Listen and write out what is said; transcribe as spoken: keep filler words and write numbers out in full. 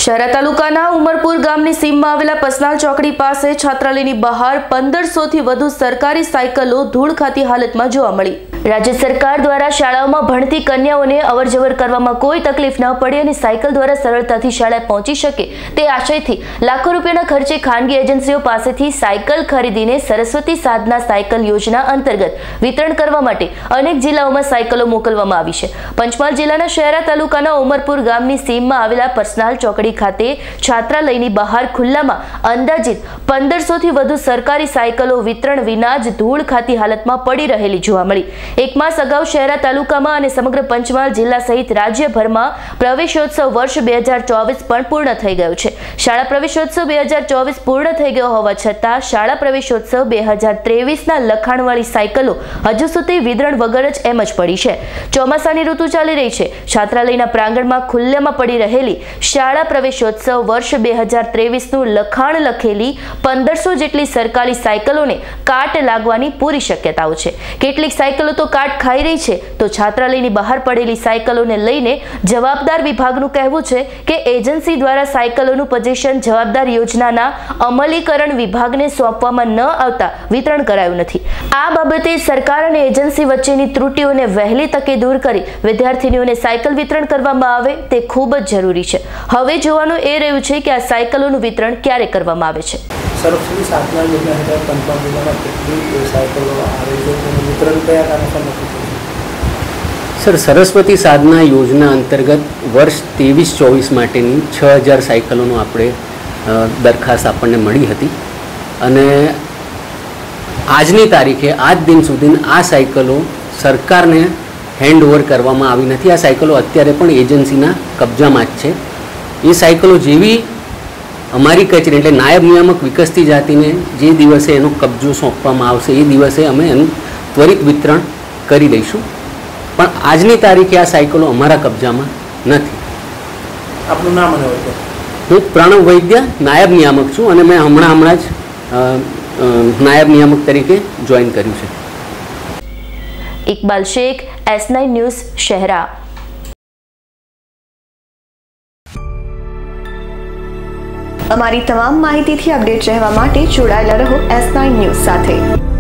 શહેરા તાલુકાના ઉમરપુર ગામની સીમમાં આવેલા પસનાલ ચોકડી પાસે છાત્રાલયની બહાર પંદરસો થી વધુ સરકારી સાયકલો ધૂળ ખાતી હાલતમાં જોવા મળી। રાજ્ય સરકાર દ્વારા શાળાઓમાં ભણતી કન્યાઓને અવરજવર કરવામાં કોઈ તકલીફ ન પડે અને સાયકલ દ્વારા સરળતાથી શાળાએ પહોંચી શકે તે આશયથી લાખો રૂપિયાના ખર્ચે ખાનગી એજન્સીઓ પાસેથી સાયકલ ખરીદીને સરસ્વતી સાધના સાયકલ યોજના અંતર્ગત વિતરણ કરવા માટે અનેક જિલ્લાઓમાં સાયકલો મોકલવામાં આવી છે। પંચમહાલ જિલ્લાના શહેરા તાલુકાના ઉમરપુર ગામની સીમમાં આવેલા પસનાલ ચોકડી ખાતે છાત્રાલયની બહાર ખુલ્લામાં અંદાજિત પંદરસો થી વધુ સરકારી સાયકલો વિતરણ વિના જ ધૂળ ખાતી હાલતમાં પડી રહેલી જોવા મળી। એક માસ અગાઉ શહેરા તાલુકામાં અને સમગ્ર પંચમહાલ જિલ્લા સહિત રાજ્યભરમાં પ્રવેશોત્સવ વર્ષ બે હજાર ચોવીસ પણ પૂર્ણ થઈ ગયો છે। શાળા પ્રવેશોત્સવ બે હજાર ચોવીસ પૂર્ણ થઈ ગયો હોવા છતાં શાળા પ્રવેશોત્સવ બે હજાર ત્રેવીસ ના લખાણવાળી સાયકલો હજુ સુધી વિતરણ વગર જ એમ જ પડી છે। ચોમાસાની ઋતુ ચાલી રહી છે। છાત્રાલયના પ્રાંગણમાં ખુલ્લામાં પડી રહેલી શાળા પ્રવેશોત્સવ વર્ષ બે હજાર ત્રેવીસ નું લખાણ લખેલી પંદરસો જેટલી સરકારી સાયકલોને કાટ લાગવાની પૂરી શક્યતાઓ છે। કેટલીક સાયકલો તો કાટ ખાઈ રહી છે તો છાત્રાલયની બહાર પડેલી સાયકલોને લઈને જવાબદાર વિભાગનું કહેવું છે કે એજન્સી દ્વારા સાયકલોનું પોઝિશન જવાબદાર યોજનાના અમલીકરણ વિભાગને સોંપવામાં ન આવતા વિતરણ કરાયું નથી। આ બાબતે સરકાર અને એજન્સી વચ્ચેની ત્રુટિઓને વહેલી તકે દૂર કરી વિદ્યાર્થીનીઓને સાયકલ વિતરણ કરવામાં આવે તે ખૂબ જ જરૂરી છે। હવે જોવાનું એ રહ્યું છે કે આ સાયકલોનું વિતરણ ક્યારે કરવામાં આવે છે। સરસ્વતી સાધના યોજના હેઠળ પંચમહાલ જિલ્લામાં કેટલી સાયકલો આવે છે તેનું વિતરણ કયા કારણોસર નથી થયું? સર, સરસ્વતી સાધના યોજના અંતર્ગત વર્ષ ત્રેવીસ ચોવીસ માટેની છ હજાર સાયકલોનો આપણે દરખાસ્ત આપણને મળી હતી અને આજની તારીખે આજ દિન સુધી આ સાયકલો સરકારને હેન્ડઓવર કરવામાં આવી નથી। આ સાયકલો અત્યારે પણ એજન્સીના કબજામાં જ છે। એ સાયકલો જેવી અમારી કચેરી એટલે નાયબ નિયામક વિકસતી જાતિને જે દિવસે એનો કબજો સોંપવામાં આવશે એ દિવસે અમે એનું ત્વરિત વિતરણ કરી દઈશું, પણ આજની તારીખે આ સાયકલો અમારા કબજામાં નથી। આપનું નામ અને વૈદ્ય? હું પ્રણવ વૈદ્ય, નાયબ નિયામક છું અને મેં હમણાં હમણાં જ નાયબ નિયામક તરીકે જોઈન કર્યું છે। Iqbal Shaikh, S nine news, Shehera. અમારી તમામ માહિતીથી અપડેટ રહેવા માટે જોડાયેલા રહો એસ નાઇન ન્યૂઝ સાથે।